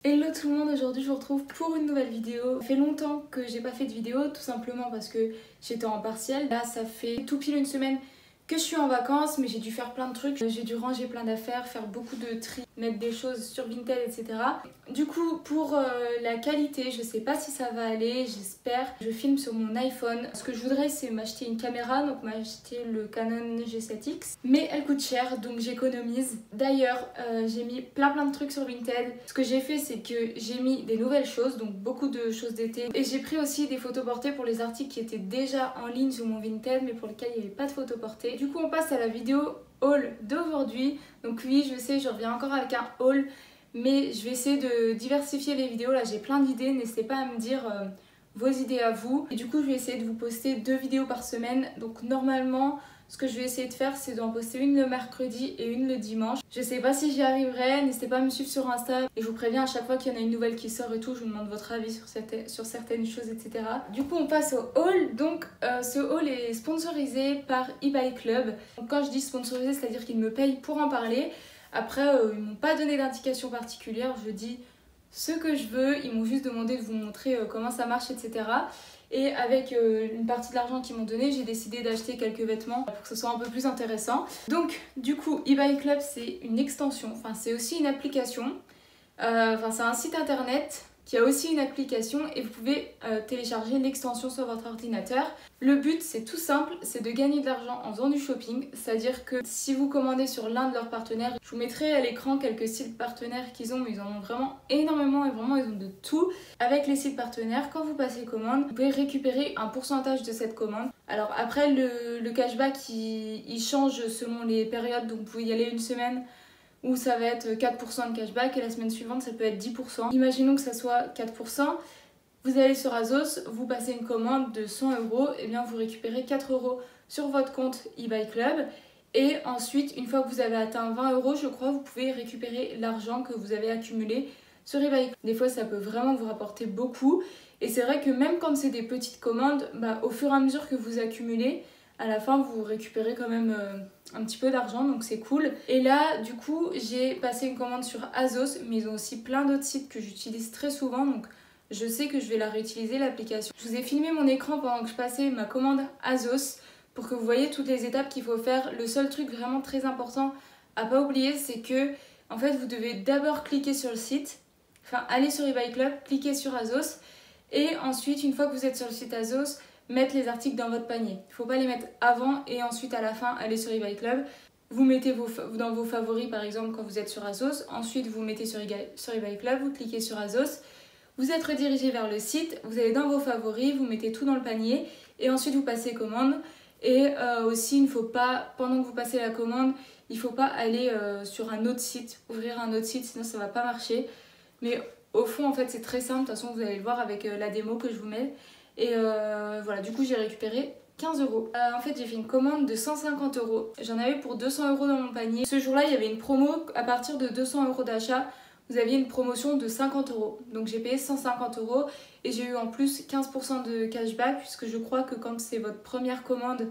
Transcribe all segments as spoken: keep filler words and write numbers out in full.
Hello tout le monde, aujourd'hui je vous retrouve pour une nouvelle vidéo. Ça fait longtemps que j'ai pas fait de vidéo, tout simplement parce que j'étais en partiel. Là ça fait tout pile une semaine que je suis en vacances, mais j'ai dû faire plein de trucs. J'ai dû ranger plein d'affaires, faire beaucoup de tri, mettre des choses sur Vinted, et cetera. Du coup, pour euh, la qualité, je sais pas si ça va aller, j'espère. Je filme sur mon iPhone. Ce que je voudrais, c'est m'acheter une caméra, donc m'acheter le Canon G sept X. Mais elle coûte cher, donc j'économise. D'ailleurs, euh, j'ai mis plein plein de trucs sur Vinted. Ce que j'ai fait, c'est que j'ai mis des nouvelles choses, donc beaucoup de choses d'été. Et j'ai pris aussi des photos portées pour les articles qui étaient déjà en ligne sur mon Vinted, mais pour lesquels il n'y avait pas de photos portées. Du coup on passe à la vidéo haul d'aujourd'hui. Donc oui, je sais, je reviens encore avec un haul, mais je vais essayer de diversifier les vidéos. Là j'ai plein d'idées, n'hésitez pas à me dire euh, vos idées à vous. Et du coup je vais essayer de vous poster deux vidéos par semaine. Donc normalement ce que je vais essayer de faire, c'est d'en poster une le mercredi et une le dimanche. Je sais pas si j'y arriverai, n'hésitez pas à me suivre sur Insta. Et je vous préviens, à chaque fois qu'il y en a une nouvelle qui sort et tout, je vous demande votre avis sur, cette, sur certaines choses, et cetera. Du coup, on passe au haul. Donc, euh, ce haul est sponsorisé par eBay Club. Donc, quand je dis sponsorisé, c'est-à-dire qu'ils me payent pour en parler. Après, euh, ils m'ont pas donné d'indication particulière. Je dis ce que je veux. Ils m'ont juste demandé de vous montrer euh, comment ça marche, et cetera. Et avec euh, une partie de l'argent qu'ils m'ont donné, j'ai décidé d'acheter quelques vêtements pour que ce soit un peu plus intéressant. Donc du coup, eBay Club c'est une extension, enfin c'est aussi une application. Euh, enfin c'est un site internet qui a aussi une application et vous pouvez euh, télécharger l'extension sur votre ordinateur. Le but c'est tout simple, c'est de gagner de l'argent en faisant du shopping. C'est-à-dire que si vous commandez sur l'un de leurs partenaires, je vous mettrai à l'écran quelques sites partenaires qu'ils ont, mais ils en ont vraiment énormément et vraiment ils ont de tout. Avec les sites partenaires, quand vous passez commande, vous pouvez récupérer un pourcentage de cette commande. Alors après le, le cashback il, il change selon les périodes, donc vous pouvez y aller une semaine où ça va être quatre pour cent de cashback et la semaine suivante ça peut être dix pour cent. Imaginons que ça soit quatre pour cent. Vous allez sur Azos, vous passez une commande de cent euros, et bien vous récupérez quatre euros sur votre compte eBay Club. Et ensuite, une fois que vous avez atteint vingt euros, je crois, vous pouvez récupérer l'argent que vous avez accumulé sur eBay. Des fois, ça peut vraiment vous rapporter beaucoup. Et c'est vrai que même quand c'est des petites commandes, bah, au fur et à mesure que vous accumulez, à la fin, vous récupérez quand même euh, un petit peu d'argent, donc c'est cool. Et là, du coup, j'ai passé une commande sur Azos, mais ils ont aussi plein d'autres sites que j'utilise très souvent, donc je sais que je vais la réutiliser, l'application. Je vous ai filmé mon écran pendant que je passais ma commande Azos pour que vous voyez toutes les étapes qu'il faut faire. Le seul truc vraiment très important à pas oublier, c'est que en fait, vous devez d'abord cliquer sur le site, enfin aller sur eBay Club, cliquer sur Azos, et ensuite, une fois que vous êtes sur le site Azos, mettre les articles dans votre panier. Il ne faut pas les mettre avant et ensuite à la fin aller sur eBay Club. Vous mettez vos, dans vos favoris par exemple quand vous êtes sur Azos. Ensuite vous mettez sur eBay, sur eBay Club, vous cliquez sur Azos. Vous êtes redirigé vers le site, vous allez dans vos favoris, vous mettez tout dans le panier et ensuite vous passez commande. Et euh, aussi il ne faut pas, pendant que vous passez la commande, il ne faut pas aller euh, sur un autre site, ouvrir un autre site, sinon ça ne va pas marcher. Mais au fond en fait c'est très simple, de toute façon vous allez le voir avec euh, la démo que je vous mets. Et euh, voilà, du coup j'ai récupéré quinze euros. Euh, en fait j'ai fait une commande de cent cinquante euros. J'en avais pour deux cents euros dans mon panier. Ce jour-là il y avait une promo, à partir de deux cents euros d'achat, vous aviez une promotion de cinquante euros. Donc j'ai payé cent cinquante euros et j'ai eu en plus quinze pour cent de cashback, puisque je crois que quand c'est votre première commande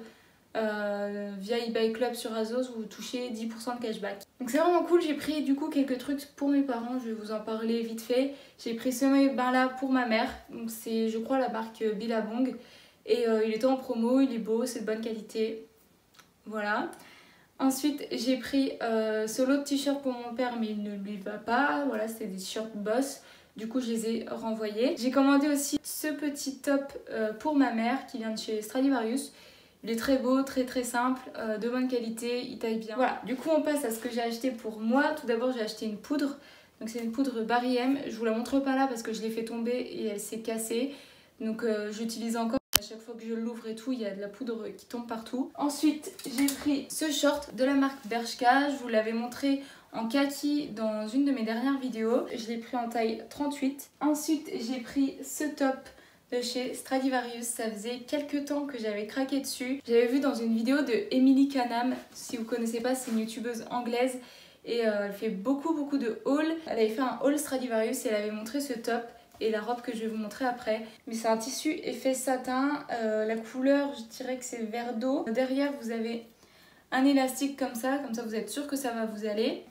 euh, via eBay Club sur Azos, vous touchez dix pour cent de cashback. Donc c'est vraiment cool, j'ai pris du coup quelques trucs pour mes parents, je vais vous en parler vite fait. J'ai pris ce maillot de bain là pour ma mère, donc c'est je crois la marque Billabong. Et euh, il était en promo, il est beau, c'est de bonne qualité. Voilà. Ensuite j'ai pris euh, ce lot de t-shirts pour mon père mais il ne lui va pas. Voilà, c'était des t-shirts Boss. Du coup je les ai renvoyés. J'ai commandé aussi ce petit top euh, pour ma mère qui vient de chez Stradivarius. Il est très beau, très très simple, euh, de bonne qualité, il taille bien. Voilà, du coup on passe à ce que j'ai acheté pour moi. Tout d'abord j'ai acheté une poudre. Donc c'est une poudre Barry M. Je vous la montre pas là parce que je l'ai fait tomber et elle s'est cassée. Donc euh, j'utilise encore. À chaque fois que je l'ouvre et tout, il y a de la poudre qui tombe partout. Ensuite j'ai pris ce short de la marque Bershka. Je vous l'avais montré en kaki dans une de mes dernières vidéos. Je l'ai pris en taille trente-huit. Ensuite j'ai pris ce top de chez Stradivarius. Ça faisait quelques temps que j'avais craqué dessus. J'avais vu dans une vidéo de Emily Canham. Si vous connaissez pas, c'est une youtubeuse anglaise et euh, elle fait beaucoup beaucoup de hauls. Elle avait fait un haul Stradivarius et elle avait montré ce top et la robe que je vais vous montrer après. Mais c'est un tissu effet satin. Euh, la couleur, je dirais que c'est vert d'eau. Derrière, vous avez un élastique comme ça. Comme ça, vous êtes sûr que ça va vous aller.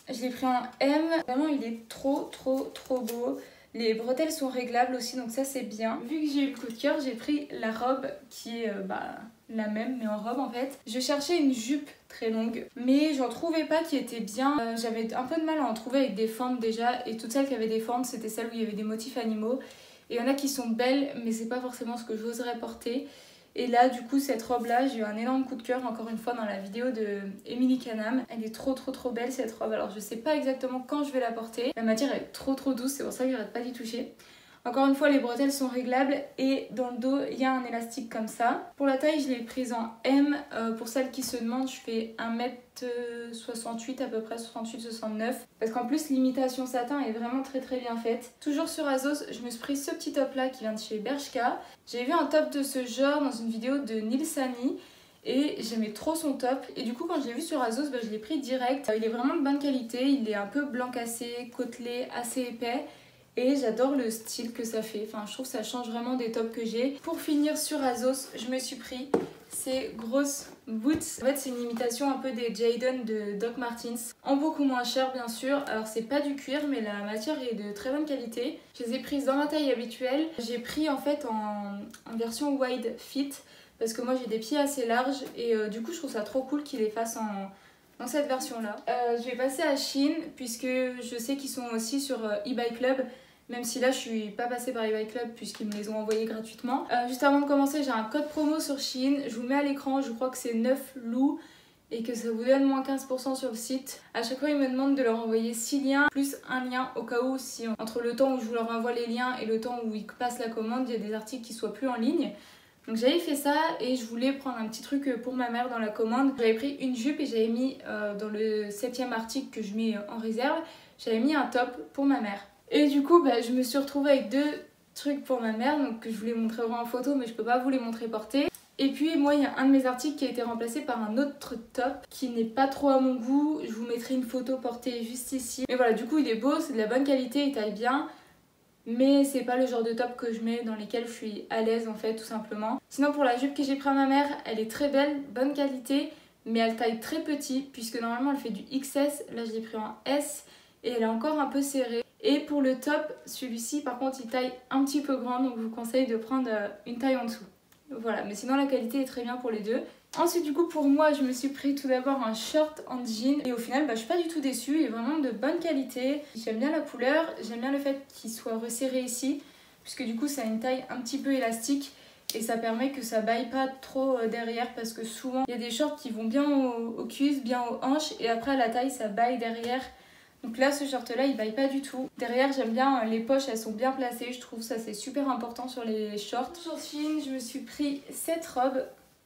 Je l'ai pris en M. Vraiment, il est trop, trop, trop beau. Les bretelles sont réglables aussi, donc ça c'est bien. Vu que j'ai eu le coup de cœur, j'ai pris la robe qui est euh, bah, la même, mais en robe en fait. Je cherchais une jupe très longue, mais j'en trouvais pas qui était bien. Euh, J'avais un peu de mal à en trouver avec des fentes déjà, et toutes celles qui avaient des fentes, c'était celles où il y avait des motifs animaux. Et il y en a qui sont belles, mais c'est pas forcément ce que j'oserais porter. Et là, du coup, cette robe-là, j'ai eu un énorme coup de cœur, encore une fois, dans la vidéo de Emily Canam. Elle est trop, trop, trop belle, cette robe. Alors, je sais pas exactement quand je vais la porter. La matière est trop, trop douce, c'est pour ça que j'arrête pas d'y toucher. Encore une fois, les bretelles sont réglables et dans le dos, il y a un élastique comme ça. Pour la taille, je l'ai prise en M. Euh, pour celles qui se demandent, je fais un mètre soixante-huit à peu près, soixante-huit soixante-neuf. Parce qu'en plus, l'imitation satin est vraiment très très bien faite. Toujours sur Azos, je me suis pris ce petit top là qui vient de chez Bershka. J'ai vu un top de ce genre dans une vidéo de Neil Sani. Et j'aimais trop son top. Et du coup, quand je l'ai vu sur Azos, bah, je l'ai pris direct. Il est vraiment de bonne qualité. Il est un peu blanc cassé, côtelé, assez épais. Et j'adore le style que ça fait. Enfin, je trouve que ça change vraiment des tops que j'ai. Pour finir sur Azos, je me suis pris ces grosses boots. En fait, c'est une imitation un peu des Jadon de Doc Martens. En beaucoup moins cher, bien sûr. Alors, c'est pas du cuir, mais la matière est de très bonne qualité. Je les ai prises dans ma taille habituelle. J'ai pris en fait en, en version wide fit. Parce que moi, j'ai des pieds assez larges. Et euh, du coup, je trouve ça trop cool qu'ils les fassent en... dans cette version là. Euh, je vais passer à Shein puisque je sais qu'ils sont aussi sur euh, eBay Club, même si là je suis pas passée par eBay Club puisqu'ils me les ont envoyés gratuitement. Euh, juste avant de commencer, j'ai un code promo sur Shein, je vous le mets à l'écran, je crois que c'est neuf loups et que ça vous donne moins quinze pour cent sur le site. À chaque fois ils me demandent de leur envoyer six liens plus un lien au cas où, si entre le temps où je vous leur envoie les liens et le temps où ils passent la commande, il y a des articles qui soient plus en ligne. Donc j'avais fait ça et je voulais prendre un petit truc pour ma mère dans la commande. J'avais pris une jupe et j'avais mis euh, dans le septième article que je mets en réserve, j'avais mis un top pour ma mère. Et du coup bah, je me suis retrouvée avec deux trucs pour ma mère, donc que je vous les montrerai en photo mais je peux pas vous les montrer portés. Et puis moi il y a un de mes articles qui a été remplacé par un autre top qui n'est pas trop à mon goût. Je vous mettrai une photo portée juste ici. Mais voilà, du coup il est beau, c'est de la bonne qualité, il taille bien. Mais c'est pas le genre de top que je mets dans lesquels je suis à l'aise en fait, tout simplement. Sinon pour la jupe que j'ai pris à ma mère, elle est très belle, bonne qualité, mais elle taille très petit puisque normalement elle fait du X S. Là je l'ai pris en S et elle est encore un peu serrée. Et pour le top, celui-ci par contre il taille un petit peu grand, donc je vous conseille de prendre une taille en dessous. Voilà, mais sinon la qualité est très bien pour les deux. Ensuite du coup pour moi je me suis pris tout d'abord un short en jean et au final bah, je suis pas du tout déçue, il est vraiment de bonne qualité. J'aime bien la couleur, j'aime bien le fait qu'il soit resserré ici puisque du coup ça a une taille un petit peu élastique et ça permet que ça baille pas trop derrière parce que souvent il y a des shorts qui vont bien aux, aux cuisses, bien aux hanches et après à la taille ça baille derrière. Donc là ce short là il baille pas du tout. Derrière j'aime bien, les poches elles sont bien placées, je trouve ça c'est super important sur les shorts. Sur Shein je me suis pris cette robe.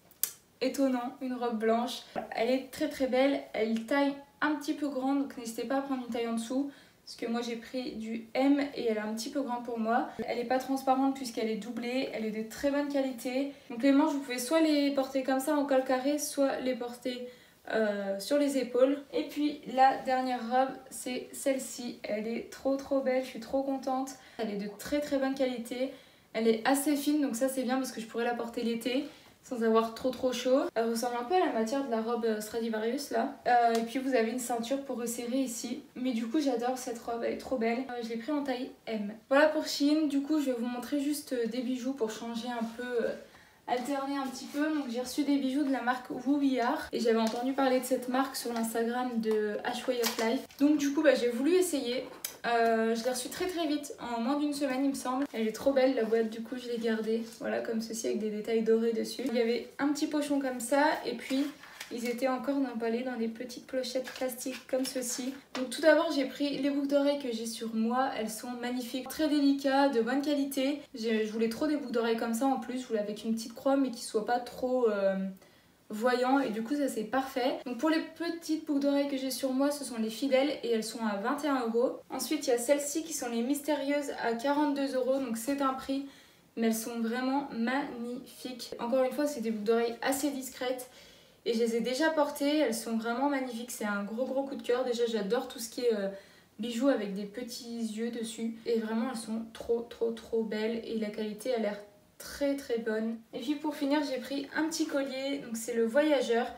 Étonnant, une robe blanche. Elle est très très belle, elle taille un petit peu grande, donc n'hésitez pas à prendre une taille en dessous. Parce que moi j'ai pris du M et elle est un petit peu grande pour moi. Elle n'est pas transparente puisqu'elle est doublée, elle est de très bonne qualité. Donc les manches vous pouvez soit les porter comme ça en col carré, soit les porter euh, sur les épaules. Et puis la dernière robe c'est celle-ci, elle est trop trop belle, je suis trop contente. Elle est de très très bonne qualité, elle est assez fine donc ça c'est bien parce que je pourrais la porter l'été sans avoir trop trop chaud. Elle ressemble un peu à la matière de la robe Stradivarius là. Euh, et puis vous avez une ceinture pour resserrer ici. Mais du coup j'adore cette robe, elle est trop belle. Euh, je l'ai pris en taille M. Voilà pour Shein. Du coup je vais vous montrer juste des bijoux pour changer un peu, euh, alterner un petit peu. Donc j'ai reçu des bijoux de la marque Woo We Are. Et j'avais entendu parler de cette marque sur l'Instagram de H Way of Life. Donc du coup bah, j'ai voulu essayer. Euh, je l'ai reçue très très vite, en moins d'une semaine il me semble. Elle est trop belle la boîte, du coup je l'ai gardée. Voilà, comme ceci avec des détails dorés dessus. Il y avait un petit pochon comme ça et puis ils étaient encore emballés dans des petites clochettes plastiques comme ceci. Donc tout d'abord j'ai pris les boucles d'oreilles que j'ai sur moi. Elles sont magnifiques, très délicates, de bonne qualité. Je voulais trop des boucles d'oreilles comme ça en plus. Je voulais avec une petite croix mais qui soit pas trop... Euh... voyant et du coup ça c'est parfait. Donc pour les petites boucles d'oreilles que j'ai sur moi ce sont les fidèles et elles sont à vingt et un euros. Ensuite il y a celles-ci qui sont les mystérieuses à quarante-deux euros, donc c'est un prix mais elles sont vraiment magnifiques. Encore une fois c'est des boucles d'oreilles assez discrètes et je les ai déjà portées, elles sont vraiment magnifiques, c'est un gros gros coup de cœur. Déjà j'adore tout ce qui est euh, bijoux avec des petits yeux dessus et vraiment elles sont trop trop trop belles et la qualité a l'air très très bonne. Et puis pour finir j'ai pris un petit collier, donc c'est le Voyageur.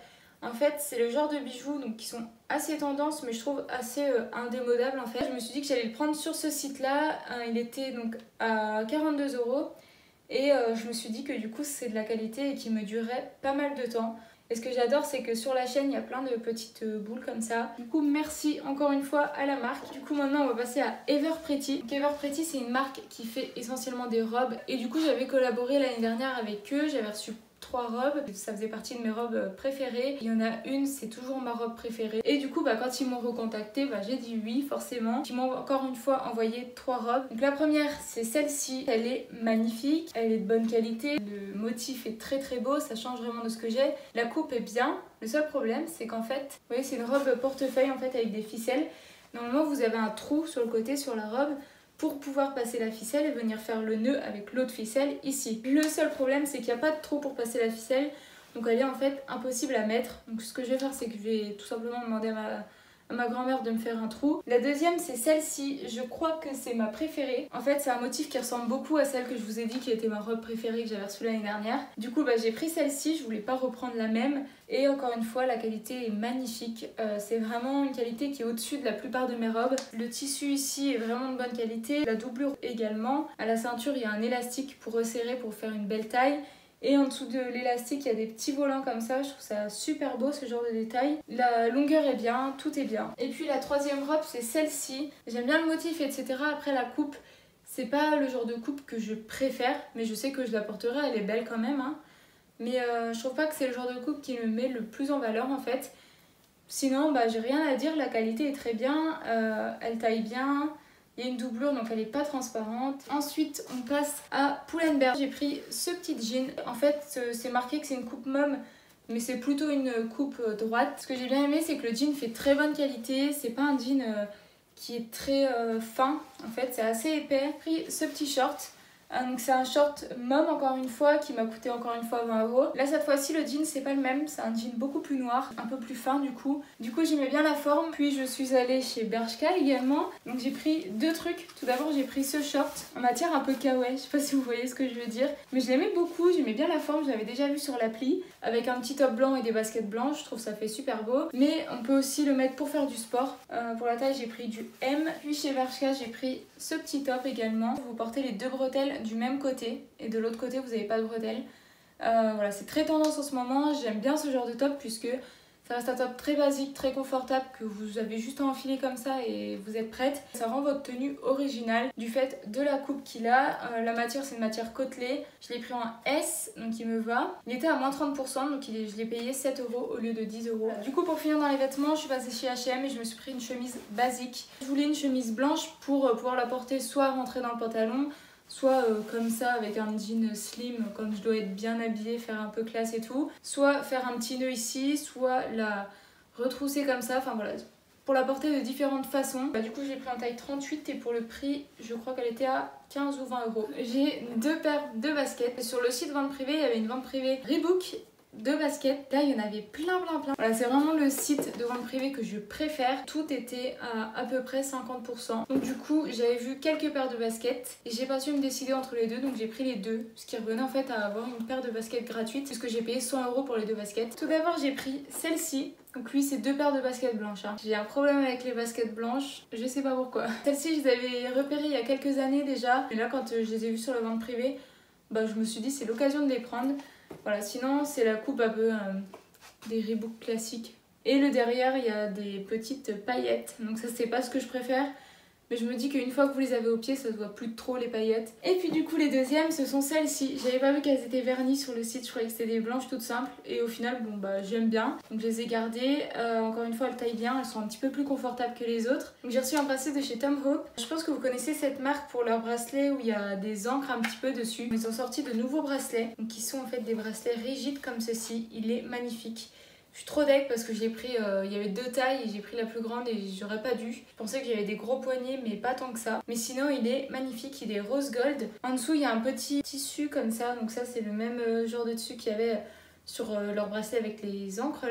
En fait, c'est le genre de bijoux donc, qui sont assez tendance, mais je trouve assez euh, indémodable en fait. Je me suis dit que j'allais le prendre sur ce site-là. Euh, il était donc à quarante-deux euros. Et euh, je me suis dit que du coup, c'est de la qualité et qui me durerait pas mal de temps. Et ce que j'adore, c'est que sur la chaîne, il y a plein de petites euh, boules comme ça. Du coup, merci encore une fois à la marque. Du coup, maintenant, on va passer à Ever Pretty. Donc, Ever Pretty, c'est une marque qui fait essentiellement des robes. Et du coup, j'avais collaboré l'année dernière avec eux. J'avais reçu trois robes, ça faisait partie de mes robes préférées. Il y en a une, c'est toujours ma robe préférée. Et du coup, bah, quand ils m'ont recontacté, bah, j'ai dit oui, forcément. Ils m'ont encore une fois envoyé trois robes. Donc la première, c'est celle-ci. Elle est magnifique, elle est de bonne qualité. Le motif est très très beau, ça change vraiment de ce que j'ai. La coupe est bien. Le seul problème, c'est qu'en fait, vous voyez, c'est une robe portefeuille en fait avec des ficelles. Normalement, vous avez un trou sur le côté, sur la robe, pour pouvoir passer la ficelle et venir faire le nœud avec l'autre ficelle ici. Le seul problème, c'est qu'il n'y a pas de trou pour passer la ficelle, donc elle est en fait impossible à mettre. Donc ce que je vais faire, c'est que je vais tout simplement demander à ma, à ma grand-mère de me faire un trou. La deuxième, c'est celle-ci. Je crois que c'est ma préférée. En fait, c'est un motif qui ressemble beaucoup à celle que je vous ai dit qui était ma robe préférée que j'avais reçue l'année dernière. Du coup, bah, j'ai pris celle-ci. Je voulais pas reprendre la même. Et encore une fois, la qualité est magnifique. Euh, c'est vraiment une qualité qui est au-dessus de la plupart de mes robes. Le tissu ici est vraiment de bonne qualité. La doublure également. À la ceinture, il y a un élastique pour resserrer, pour faire une belle taille. Et en dessous de l'élastique, il y a des petits volants comme ça. Je trouve ça super beau, ce genre de détail. La longueur est bien, tout est bien. Et puis la troisième robe, c'est celle-ci. J'aime bien le motif, et cetera. Après, la coupe, c'est pas le genre de coupe que je préfère. Mais je sais que je la porterai, elle est belle quand même, hein. Mais euh, je trouve pas que c'est le genre de coupe qui me met le plus en valeur en fait. Sinon, bah, j'ai rien à dire, la qualité est très bien, euh, elle taille bien, il y a une doublure donc elle est pas transparente. Ensuite, on passe à Pull&Bear. J'ai pris ce petit jean. En fait, c'est marqué que c'est une coupe mom, mais c'est plutôt une coupe droite. Ce que j'ai bien aimé, c'est que le jean fait très bonne qualité. C'est pas un jean euh, qui est très euh, fin, en fait, c'est assez épais. J'ai pris ce petit short. Donc c'est un short mom encore une fois qui m'a coûté encore une fois vingt euros. Là cette fois-ci le jean c'est pas le même, c'est un jean beaucoup plus noir, un peu plus fin du coup. Du coup j'aimais bien la forme, puis je suis allée chez Bershka également. Donc j'ai pris deux trucs. Tout d'abord j'ai pris ce short en matière un peu kawaii, je sais pas si vous voyez ce que je veux dire. Mais je l'aimais beaucoup, j'aimais bien la forme, je l'avais déjà vu sur l'appli. Avec un petit top blanc et des baskets blanches, je trouve ça fait super beau. Mais on peut aussi le mettre pour faire du sport. Euh, pour la taille j'ai pris du M. Puis chez Bershka j'ai pris ce petit top également. Vous portez les deux bretelles du même côté et de l'autre côté vous n'avez pas de bretelles. Euh, voilà, c'est très tendance en ce moment, j'aime bien ce genre de top puisque ça reste un top très basique, très confortable que vous avez juste à enfiler comme ça et vous êtes prête. Ça rend votre tenue originale du fait de la coupe qu'il a. Euh, la matière c'est une matière côtelée, je l'ai pris en S donc il me va. Il était à moins trente pour cent donc il est, je l'ai payé sept euros au lieu de dix euros. Du coup pour finir dans les vêtements je suis passée chez H et M et je me suis pris une chemise basique. Je voulais une chemise blanche pour pouvoir la porter soit rentrer dans le pantalon, soit euh, comme ça avec un jean slim quand je dois être bien habillée, faire un peu classe et tout, soit faire un petit nœud ici, soit la retrousser comme ça, enfin voilà, pour la porter de différentes façons. Bah, du coup j'ai pris en taille trente-huit et pour le prix je crois qu'elle était à quinze ou vingt euros. J'ai deux paires de baskets. Sur le site vente privée il y avait une vente privée Reebok de baskets. Là il y en avait plein plein plein. Voilà, c'est vraiment le site de vente privée que je préfère. Tout était à à peu près cinquante pour cent. Donc du coup j'avais vu quelques paires de baskets et j'ai pas su me décider entre les deux donc j'ai pris les deux. Ce qui revenait en fait à avoir une paire de baskets gratuite puisque j'ai payé cent euros pour les deux baskets. Tout d'abord j'ai pris celle-ci. Donc lui c'est deux paires de baskets blanches. Hein. J'ai un problème avec les baskets blanches, je sais pas pourquoi. Celle-ci je les avais repérées il y a quelques années déjà. Et là quand je les ai vues sur la vente privée, bah je me suis dit c'est l'occasion de les prendre. Voilà, sinon c'est la coupe un peu euh, des Reebok classiques. Et le derrière il y a des petites paillettes. Donc ça c'est pas ce que je préfère. Mais je me dis qu'une fois que vous les avez au pied, ça se voit plus trop les paillettes. Et puis du coup les deuxièmes ce sont celles-ci. J'avais pas vu qu'elles étaient vernies sur le site, je croyais que c'était des blanches toutes simples. Et au final bon bah j'aime bien. Donc je les ai gardées. Euh, encore une fois elles taillent bien, elles sont un petit peu plus confortables que les autres. Donc j'ai reçu un bracelet de chez Tom Hope. Je pense que vous connaissez cette marque pour leur bracelet où il y a des encres un petit peu dessus. Ils ont sorti de nouveaux bracelets. Donc qui sont en fait des bracelets rigides comme ceci. Il est magnifique. Je suis trop deg parce que j'ai pris, euh, il y avait deux tailles et j'ai pris la plus grande et j'aurais pas dû. Je pensais que j'avais des gros poignets mais pas tant que ça. Mais sinon il est magnifique, il est rose gold. En dessous il y a un petit tissu comme ça, donc ça c'est le même genre de tissu qu'il y avait sur leur bracelet avec les encres là.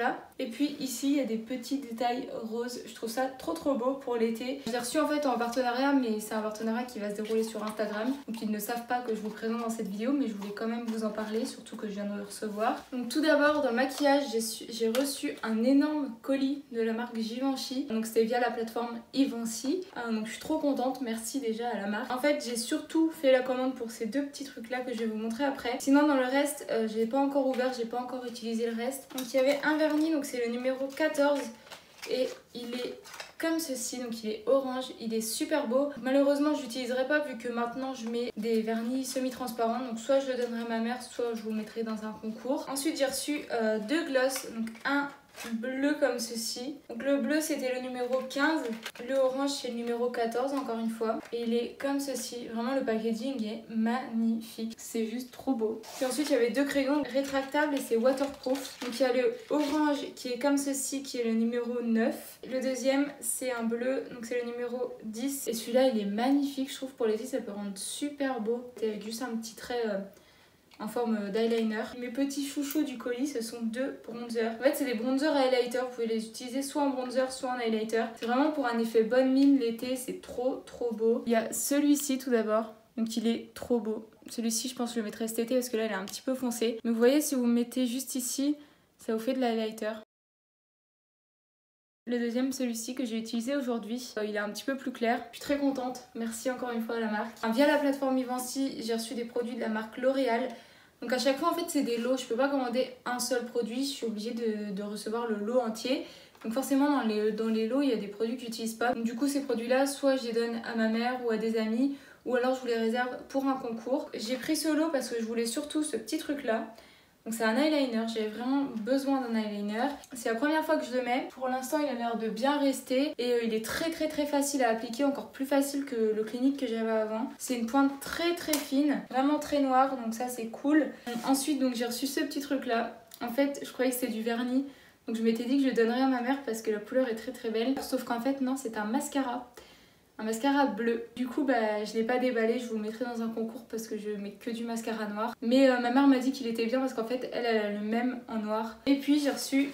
Et puis ici il y a des petits détails roses, je trouve ça trop trop beau pour l'été. Je l'ai reçu en fait en partenariat, mais c'est un partenariat qui va se dérouler sur Instagram, donc ils ne savent pas que je vous présente dans cette vidéo, mais je voulais quand même vous en parler, surtout que je viens de le recevoir. Donc tout d'abord dans le maquillage, j'ai reçu un énorme colis de la marque Givenchy, donc c'était via la plateforme Evency, donc je suis trop contente, merci déjà à la marque. En fait j'ai surtout fait la commande pour ces deux petits trucs là que je vais vous montrer après. Sinon dans le reste, euh, je l'ai pas encore ouvert, j'ai pas encore utilisé le reste. Donc il y avait un vernis, donc c'est le numéro quatorze et il est comme ceci, donc il est orange, il est super beau. Malheureusement je l'utiliserai pas vu que maintenant je mets des vernis semi-transparents, donc soit je le donnerai à ma mère, soit je vous le mettrai dans un concours. Ensuite j'ai reçu euh, deux gloss, donc un bleu comme ceci. Donc le bleu c'était le numéro quinze, le orange c'est le numéro quatorze encore une fois. Et il est comme ceci, vraiment le packaging est magnifique, c'est juste trop beau. Puis ensuite il y avait deux crayons rétractables et c'est waterproof. Donc il y a le orange qui est comme ceci qui est le numéro neuf. Le deuxième c'est un bleu, donc c'est le numéro dix. Et celui-là il est magnifique, je trouve pour l'été ça peut rendre super beau. Avec juste un petit trait... Euh, en forme d'eyeliner. Mes petits chouchous du colis, ce sont deux bronzers. En fait, c'est des bronzers highlighter. Vous pouvez les utiliser soit en bronzer, soit en highlighter. C'est vraiment pour un effet bonne mine l'été. C'est trop, trop beau. Il y a celui-ci tout d'abord. Donc, il est trop beau. Celui-ci, je pense que je le mettrai cet été parce que là, il est un petit peu foncé. Mais vous voyez, si vous le mettez juste ici, ça vous fait de l'highlighter. Le deuxième, celui-ci que j'ai utilisé aujourd'hui, euh, il est un petit peu plus clair. Je suis très contente, merci encore une fois à la marque. Enfin, via la plateforme Evency, j'ai reçu des produits de la marque L'Oréal. Donc à chaque fois en fait c'est des lots, je peux pas commander un seul produit, je suis obligée de, de recevoir le lot entier. Donc forcément dans les, dans les lots il y a des produits que j'utilise pas. Donc du coup ces produits là, soit je les donne à ma mère ou à des amis, ou alors je vous les réserve pour un concours. J'ai pris ce lot parce que je voulais surtout ce petit truc là. Donc c'est un eyeliner, j'avais vraiment besoin d'un eyeliner. C'est la première fois que je le mets. Pour l'instant il a l'air de bien rester et euh, il est très très très facile à appliquer, encore plus facile que le Clinique que j'avais avant. C'est une pointe très très fine, vraiment très noire, donc ça c'est cool. Ensuite donc j'ai reçu ce petit truc là. En fait je croyais que c'était du vernis, donc je m'étais dit que je le donnerais à ma mère parce que la couleur est très très belle. Sauf qu'en fait non, c'est un mascara. Un mascara bleu. Du coup bah je l'ai pas déballé, je vous le mettrai dans un concours parce que je mets que du mascara noir. Mais euh, ma mère m'a dit qu'il était bien parce qu'en fait elle, elle a le même en noir. Et puis j'ai reçu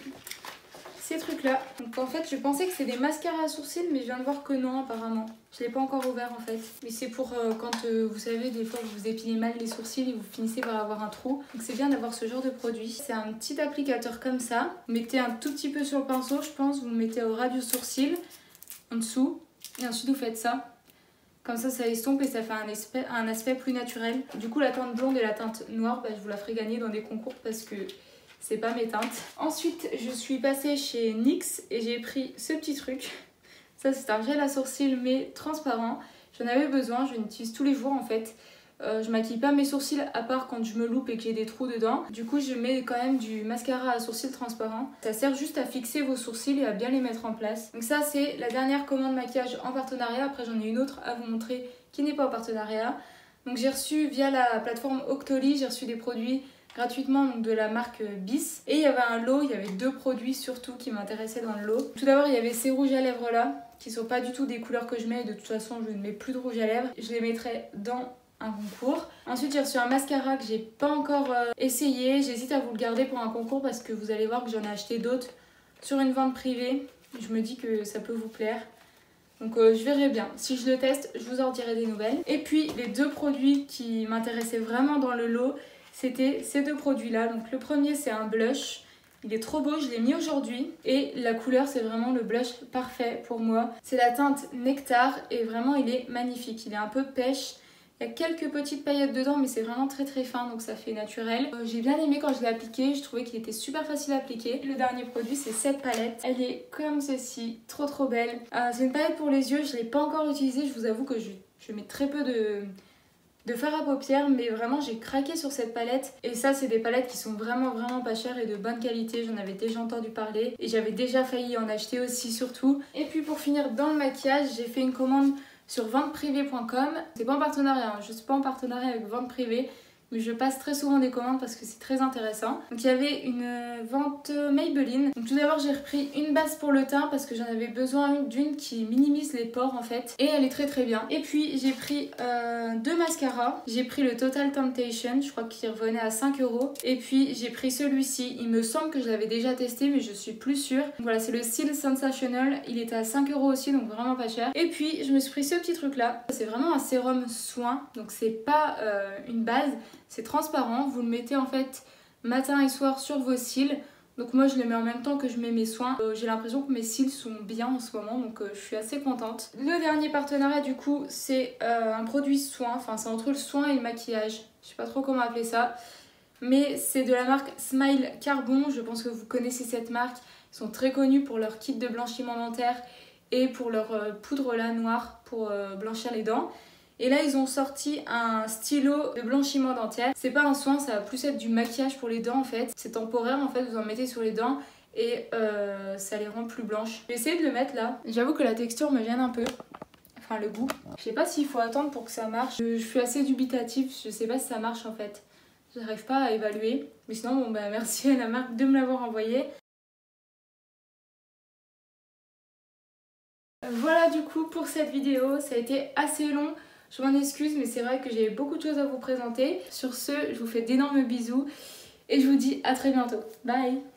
ces trucs là. Donc en fait je pensais que c'était des mascaras à sourcils, mais je viens de voir que non apparemment. Je l'ai pas encore ouvert en fait. Mais c'est pour euh, quand euh, vous savez des fois vous épilez mal les sourcils et vous finissez par avoir un trou. Donc c'est bien d'avoir ce genre de produit. C'est un petit applicateur comme ça. Vous mettez un tout petit peu sur le pinceau je pense, vous le mettez au ras du sourcil en dessous. Et ensuite vous faites ça, comme ça ça estompe et ça fait un aspect, un aspect plus naturel. Du coup la teinte blonde et la teinte noire, bah, je vous la ferai gagner dans des concours parce que c'est pas mes teintes. Ensuite je suis passée chez N Y X et j'ai pris ce petit truc. Ça c'est un gel à sourcils mais transparent. J'en avais besoin, je l'utilise tous les jours en fait. Euh, je maquille pas mes sourcils à part quand je me loupe et que j'ai des trous dedans. Du coup je mets quand même du mascara à sourcils transparent. Ça sert juste à fixer vos sourcils et à bien les mettre en place. Donc ça c'est la dernière commande maquillage en partenariat. Après j'en ai une autre à vous montrer qui n'est pas en partenariat. Donc j'ai reçu via la plateforme Octoly, j'ai reçu des produits gratuitement donc de la marque Bis. Et il y avait un lot, il y avait deux produits surtout qui m'intéressaient dans le lot. Tout d'abord il y avait ces rouges à lèvres là, qui sont pas du tout des couleurs que je mets. De toute façon je ne mets plus de rouge à lèvres. Je les mettrai dans un concours. Ensuite j'ai reçu un mascara que j'ai pas encore euh, essayé. J'hésite à vous le garder pour un concours parce que vous allez voir que j'en ai acheté d'autres sur une vente privée. Je me dis que ça peut vous plaire. Donc euh, je verrai bien. Si je le teste, je vous en dirai des nouvelles. Et puis les deux produits qui m'intéressaient vraiment dans le lot, c'était ces deux produits là. Donc le premier c'est un blush. Il est trop beau, je l'ai mis aujourd'hui et la couleur c'est vraiment le blush parfait pour moi. C'est la teinte Nectar et vraiment il est magnifique. Il est un peu pêche. Il y a quelques petites paillettes dedans mais c'est vraiment très très fin donc ça fait naturel. Euh, j'ai bien aimé quand je l'ai appliqué, je trouvais qu'il était super facile à appliquer. Le dernier produit c'est cette palette. Elle est comme ceci, trop trop belle. Euh, c'est une palette pour les yeux, je ne l'ai pas encore utilisée, je vous avoue que je, je mets très peu de... de fard à paupières, mais vraiment j'ai craqué sur cette palette. Et ça c'est des palettes qui sont vraiment vraiment pas chères et de bonne qualité. J'en avais déjà entendu parler et j'avais déjà failli en acheter aussi surtout. Et puis pour finir dans le maquillage, j'ai fait une commande sur vente privée point com. C'est pas en partenariat, hein. Je suis pas en partenariat avec vente privée, mais je passe très souvent des commandes parce que c'est très intéressant. Donc il y avait une vente Maybelline. Donc tout d'abord j'ai repris une base pour le teint parce que j'en avais besoin d'une qui minimise les pores en fait, et elle est très très bien. Et puis j'ai pris euh, deux mascaras. J'ai pris le Total Temptation, je crois qu'il revenait à cinq euros. Et puis j'ai pris celui-ci, il me semble que je l'avais déjà testé mais je suis plus sûre. Donc voilà, c'est le Seal Sensational, il était à cinq euros aussi, donc vraiment pas cher. Et puis je me suis pris ce petit truc là, c'est vraiment un sérum soin, donc c'est pas euh, une base, c'est transparent, vous le mettez en fait matin et soir sur vos cils. Donc moi je le mets en même temps que je mets mes soins. Euh, j'ai l'impression que mes cils sont bien en ce moment, donc euh, je suis assez contente. Le dernier partenariat du coup c'est euh, un produit soin, enfin c'est entre le soin et le maquillage, je sais pas trop comment appeler ça. Mais c'est de la marque Smile Carbon, je pense que vous connaissez cette marque. Ils sont très connus pour leur kit de blanchiment dentaire et pour leur euh, poudre là noire pour euh, blanchir les dents. Et là ils ont sorti un stylo de blanchiment dentaire. C'est pas un soin, ça va plus être du maquillage pour les dents en fait. C'est temporaire en fait, vous en mettez sur les dents et euh, ça les rend plus blanches. Je vais essayer de le mettre là. J'avoue que la texture me gêne un peu. Enfin le goût. Je sais pas s'il faut attendre pour que ça marche. Je, je suis assez dubitative, je sais pas si ça marche en fait. J'arrive pas à évaluer. Mais sinon bon bah merci à la marque de me l'avoir envoyé. Voilà du coup pour cette vidéo, ça a été assez long. Je m'en excuse, mais c'est vrai que j'ai beaucoup de choses à vous présenter. Sur ce, je vous fais d'énormes bisous et je vous dis à très bientôt. Bye!